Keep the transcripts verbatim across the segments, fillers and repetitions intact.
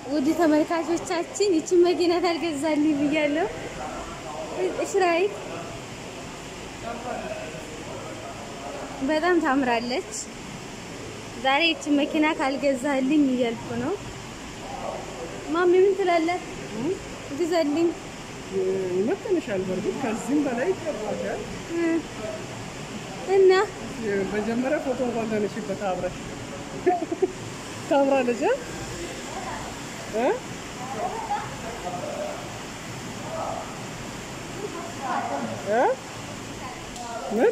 ودي ተመልካቾቻችን ይቺ መኪና ታልገዛልኝ ብያለሁ እሺ ራይት በጣም ታምራለች ዛሬ ይቺ መኪና ካልገዛልኝ እያልኩ ነው ማሚ ምን ትላለህ ግዛልኝ ይመጥንሻል በርግጥ ከዚህም በላይ ይቀርባል እና በመጀመሪያ ፎቶ እንኳን ተነሽበት አብረሽ ታምራለች እ እ ምን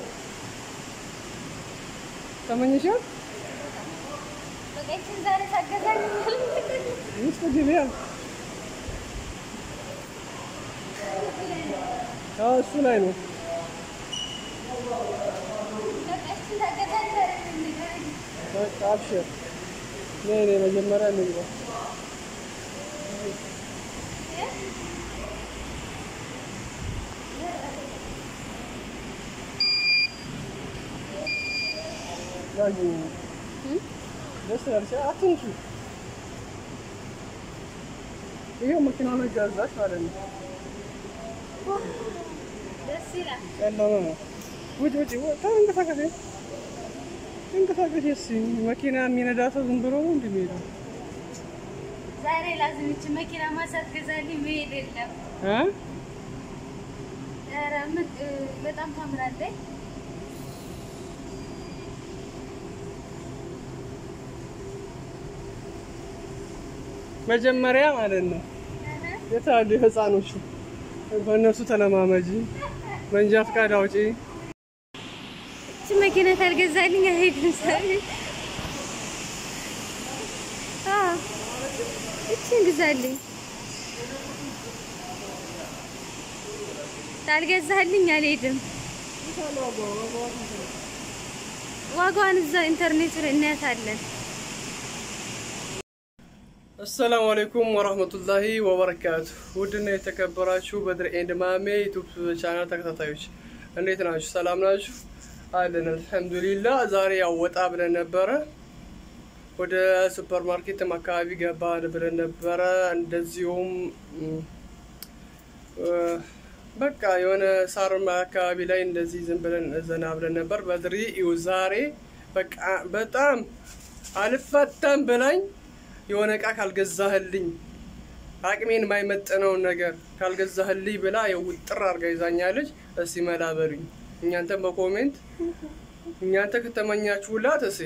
ተመኝሻል በቃችን ዛሬ ታገዛልኝ ይስጥ ዲቪያ አዎ እሱ ላይ ነው በቃችን ታገዛልኝ በቃ አብሽር ነይ ነይ መጀመሪያ እንግባ ያዩ ደስ ያለሽ አትንሹ ይሄው መኪናው ነው ጋዛሽ ማለት ነው ደስ ይላል ያለው ነው ውጭ ውጭ ተንቀሳቀሽ ተንቀሳቀሽ እሺ መኪና የሚነዳ ሰው ዝም ብሎ ነው እንደሚሄደው ዛሬ ላዝም እቺ መኪና ማሳት ገዛልኝ መሄድ የለም እ ኧረ በጣም ታምራለች መጀመሪያ ማለት ነው የታሉ ህፃኖቹ በእነሱ ተለማመጂ መንጃ ፈቃድ አውጪ እቺ መኪና ታልገዛልኝ አይሄድም ሳይ አ እቺ ግዛልኝ ታልገዛልኝ አልሄድም ዋጋዋን እዛ ኢንተርኔት ላይ እናያታለን السلام عليكم ورحمة الله وبركاته ودنا يتكبراشو بدر عند مامي يوتيوب channel ተከታታዮች እንዴት ናችሁ ሰላም ናችሁ አለን አልহামዱሊላህ ዛሬ ያው ወጣ ብለን ነበር ወደ ሱፐር ማርኬት አካባቢ ገባን ብለን ነበር እንደዚሁም በቃ የሆነ ሳርማ አካባቢ ላይ እንደዚህ ዝም ብለን ዘና ብለን ነበር በድሪ ይው ዛሬ በቃ በጣም አልፈታም ብላኝ የሆነ ቃ ካልገዛህልኝ አቅሜን ማይመጥነው ነገር ካልገዛህልኝ ብላ የውጥር አርጋ ይዛኛለች እሺ መላበሉኝ እኛንተ በኮሜንት እኛንተ ከተመኛችሁላት እሺ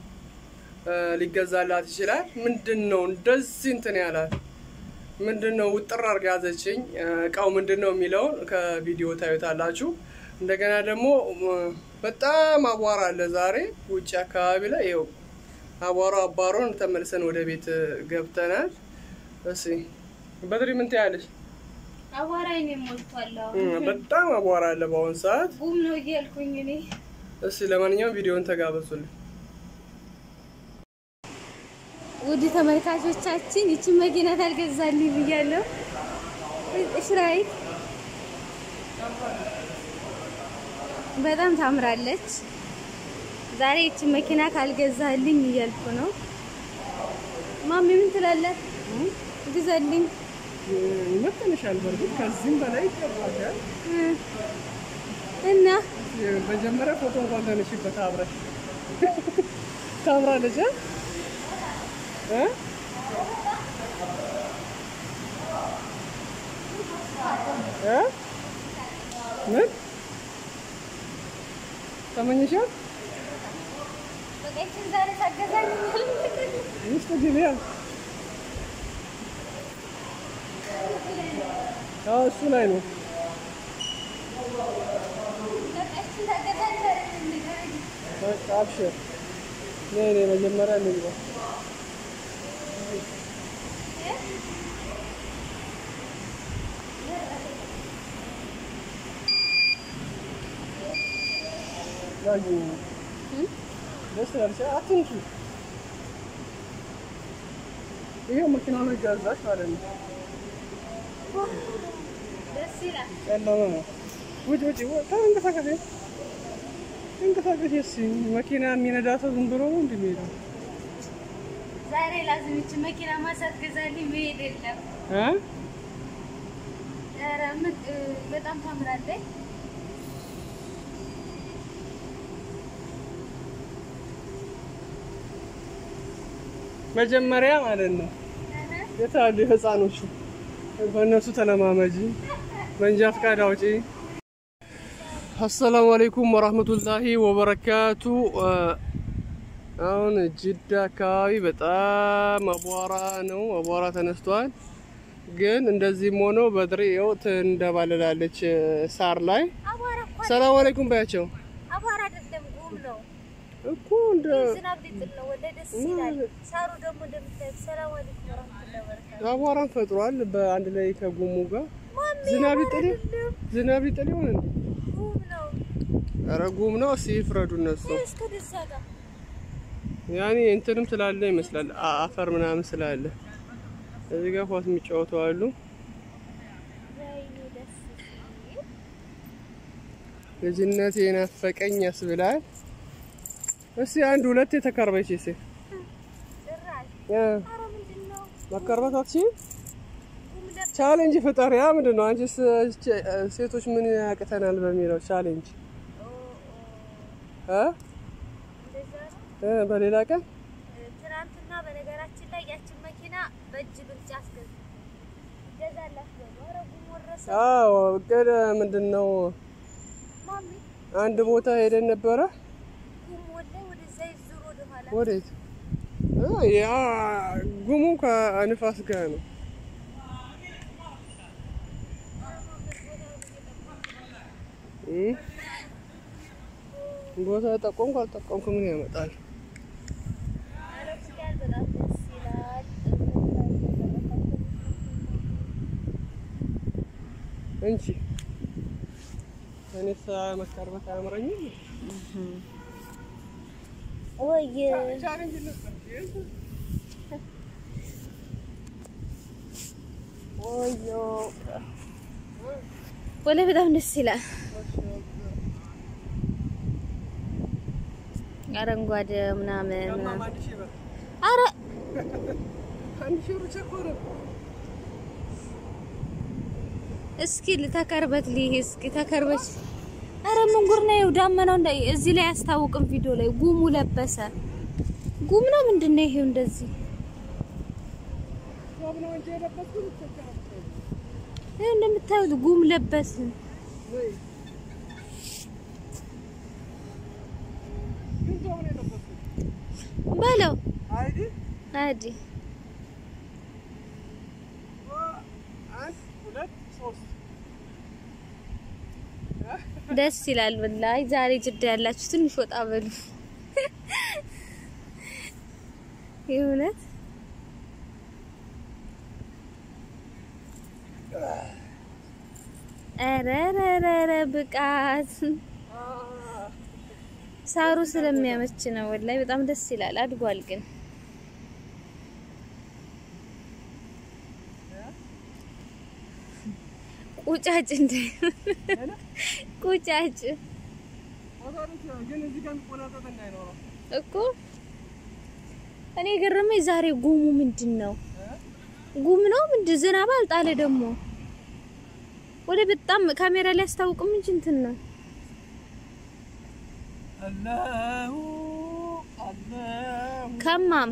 ሊገዛላት ይችላል ምንድነው እንደዚህ እንትን ያላት ምንድነው ውጥር አርጋ ያዘችኝ ቃው ምንድነው የሚለው ከቪዲዮ ታዩታላችሁ እንደገና ደግሞ በጣም አቧራ አለ ዛሬ ውጪ አካባቢ ላይ ይው አቧራ አባሮን ተመልሰን ወደ ቤት ገብተናል እሺ በድሪ ምን ታያለሽ አቧራ እኔ ሞልቷል በጣም አቧራ አለ በአሁን ሰዓት ጉም ነው እያልኩኝ እኔ እሺ ለማንኛውም ቪዲዮን ተጋበዙልኝ ውድ ተመልካቾቻችን ይቺ መኪና ታልገዛልኝ ብያለሁ እሺ ራይት በጣም ታምራለች ዛሬ ይቺ መኪና ካልገዛልኝ እያልኩ ነው ማሚ ምን ትላለህ ግዛልኝ ይመጥንሻል በርግጥ ከዚህም በላይ ይቀርባል እና በመጀመሪያ ፎቶ እንኳን ተነሽበት አብረሽ ታምራለች እ እ ምን ተመኝሻል በቃችን ዛሬ ታገዛልኝ ይስጥ ዲቪያ አዎ እሱ ላይ ነው በቃችን ታገዛልኝ በቃ አብሽር ነይ ነይ መጀመሪያ እንግባ ያዩ ደስ ያለሽ አትንሹ ይሄው መኪናው ነው ጋዛሽ ማለት ነው ደስ ይላል ያለው ነው ውጭ ውጭ ተንቀሳቀሽ ተንቀሳቀሽ እሺ መኪና የሚነዳ ሰው ዝም ብሎ ነው እንደሚሄደው ዛሬ ላዝም እቺ መኪና ማሳት ገዛልኝ መሄድ የለም እ ኧረ ምን በጣም ታምራለች መጀመሪያ ማለት ነው የታሉ ህፃኖች በእነሱ ተለማመጂ መንጃ ፈቃድ አውጪ አሰላሙ አለይኩም ወራህመቱላሂ ወበረካቱ አሁን ጅዳ አካባቢ በጣም አቧራ ነው አቧራ ተነስቷል ግን እንደዚህ ሆኖ በድሬው እንደባለላለች ሳር ላይ ሰላም አለይኩም ባያቸው አቧራ አይደለም ጉም ነው እኮ እንደ ዝናብ ሊጥል ነው ወደ ደስ ይላል ሳሩ ደግሞ እንደምታይ ሰላም አለይኩም ወራህመቱላሂ ወበረካቱ አቧራን ፈጥሯል በአንድ ላይ ከጉሙ ጋር ዝናብ ይጥል ዝናብ ይጥል ይሆን እንዴ ጉም ነው ኧረ ጉም ነው ሲፍረዱ እነሱ እስከ ደሳጋ ያኔ እንትንም ስላለ ይመስላል አፈር ምናምን ስላለ እዚህ ጋር ኳስ የሚጫወቱ አሉ ልጅነቴ ናፈቀኝ ያስብላል እሺ አንድ ሁለት የተከርበች እሺ ያ ማከርበታች ቻሌንጅ ፍጠር ያ ምንድነው አንቺስ ሴቶች ምን ያቅተናል በሚለው ቻሌንጅ እ እ በሌላ ቀን ትናንትና በነገራችን ላይ ያችን መኪና በእጅ ብልጫ አስገዛ ገዛላት ነው ረጉም ወረሰ አዎ ገደ ምንድነው ማሚ አንድ ቦታ ሄደን ነበረ ጉም ወደ ወደዛ ይዙር ወደ ኋላ ወዴት እ ያ ጉሙ ከንፋስ ጋር ነው እ ቦታ ጠቆምኩ አልጠቆምኩ ምን ያመጣል እንቺ እኔ ሰማከርበት አምረኝ ወይ ወዮ ወለ በጣም ደስ ይላል አረንጓዴ ምናምን አረ አንድ ሺህ ብር ቸኮረ እስኪ ለተከርበት ሊህ እስኪ ተከርበች አረ ምን ጉር ነው ዳመናው እንደ እዚህ ላይ ያስታውቅም ቪዲዮ ላይ ጉሙ ለበሰ ጉም ነው ምንድነው ይሄው እንደዚህ ነው እንጂ የለበስኩት ተከራከረ ይሄ እንደምታዩት ጉም ለበስ ወይ ምን ነው የለበስኩት ባለው አይዲ አይዲ ደስ ይላል ወላሂ ዛሬ ጅዳ ያላችሁ ትንሽ ወጣ በሉ ይሁንት አረረረረ ብቃት ሳሩ ስለሚያመች ነው ወላሂ በጣም ደስ ይላል አድጓል ግን ቁጫጭ እንደ ቁጫጭ ግን እዚህ ጋር ቆናጣ እንዳይኖር እኮ እኔ ገረመኝ ዛሬ ጉሙ ምንድነው ጉም ነው ምንድን ዝናብ አልጣለ ደግሞ ወደ በጣም ካሜራ ላይ አስታውቅም እንጂ እንትን ነው አላሁ አላሁ ከማም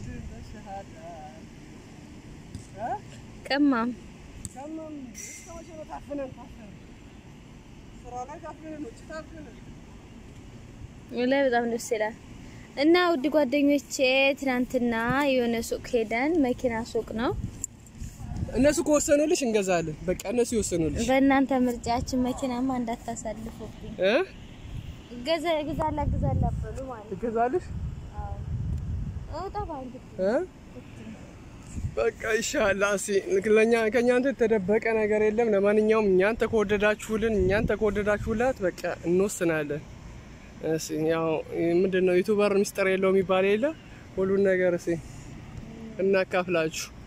ከማም ከማም እስከመቼ ነው ታፍነን ታፍነን ስራ ላይ ታፍነን ነው ታፍነን ወላሂ በጣም ደስ ይላል እና ውድ ጓደኞቼ ትናንትና የሆነ ሱቅ ሄደን መኪና ሱቅ ነው እነሱ ከወሰኑልሽ እንገዛለን በቃ እነሱ ይወሰኑልሽ በእናንተ ምርጫችን መኪናማ እንዳታሳልፉብኝ እ ገዛ ገዛላ ገዛላ በሉ ማለት ገዛልሽ አዎ ጠባን እ በቃ ኢንሻአላህ እሺ ለኛ ከኛ አንተ ተደበቀ ነገር የለም ለማንኛውም እኛን ተከወደዳችሁልን እኛን ተከወደዳችሁላት በቃ እንወስናለን እሺ ያው ምንድነው ዩቲዩበር ሚስጥር የለው የሚባል የለ ሁሉ ነገር እሺ እናካፍላችሁ